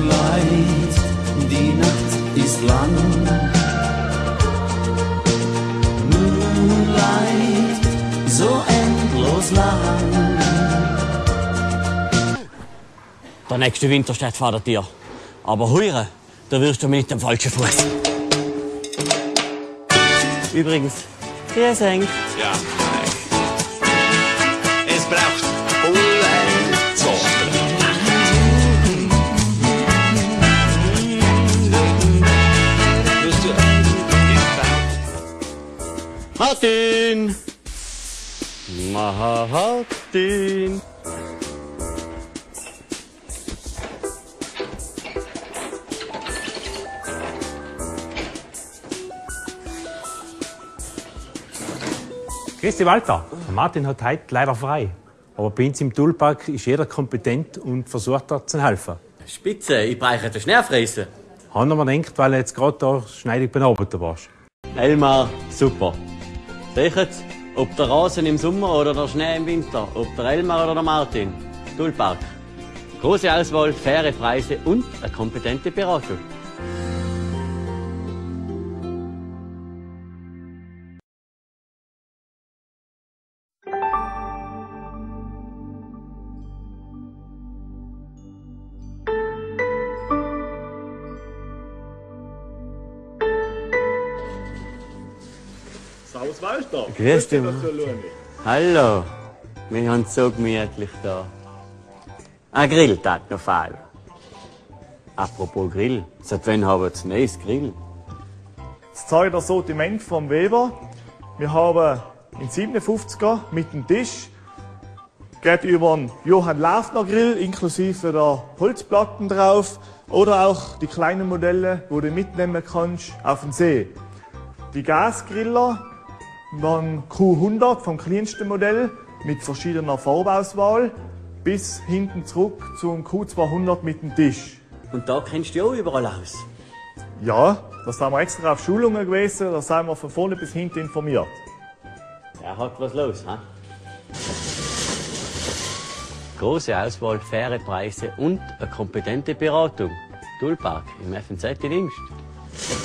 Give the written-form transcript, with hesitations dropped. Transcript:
Moonlight, die Nacht ist lang. Moonlight, so endlos lang. Der nächste Winter steht vor der Tür. Aber heuer, da wirst du mit dem falschen Fuß. Übrigens, grüß Henk. Ja, es braucht Bullenzotter. Martin! Martin! Grüß dich, Walter. Der Martin hat heute leider frei. Aber bei uns im Toolpark ist jeder kompetent und versucht dort zu helfen. Spitze, ich brauche den Schneefräsen. Haben wir gedacht, weil du jetzt gerade da schneidig bearbeitet warst. Elmar, super. Seht, ob der Rasen im Sommer oder der Schnee im Winter, ob der Elmar oder der Martin. Toolpark. Große Auswahl, faire Preise und eine kompetente Beratung. Servus Walter. Grüß dich. Hallo. Wir haben es so gemütlich da. Ein Grill tat noch fehlen. Apropos Grill, seit wann haben wir ein neues Grill? Das zeigt das Sortiment vom Weber. Wir haben einen 57er mit dem Tisch. Geht über einen Johann Laufner Grill inklusive der Holzplatten drauf. Oder auch die kleinen Modelle, die du mitnehmen kannst auf den See. Die Gasgriller waren Q100 vom kleinsten Modell mit verschiedener Farbauswahl bis hinten zurück zum Q200 mit dem Tisch. Und da kennst du ja auch überall aus. Ja, da sind wir extra auf Schulungen gewesen, da sind wir von vorne bis hinten informiert. Er hat was los, ha? Große Auswahl, faire Preise und eine kompetente Beratung. Toolpark im FNZ-Dienst.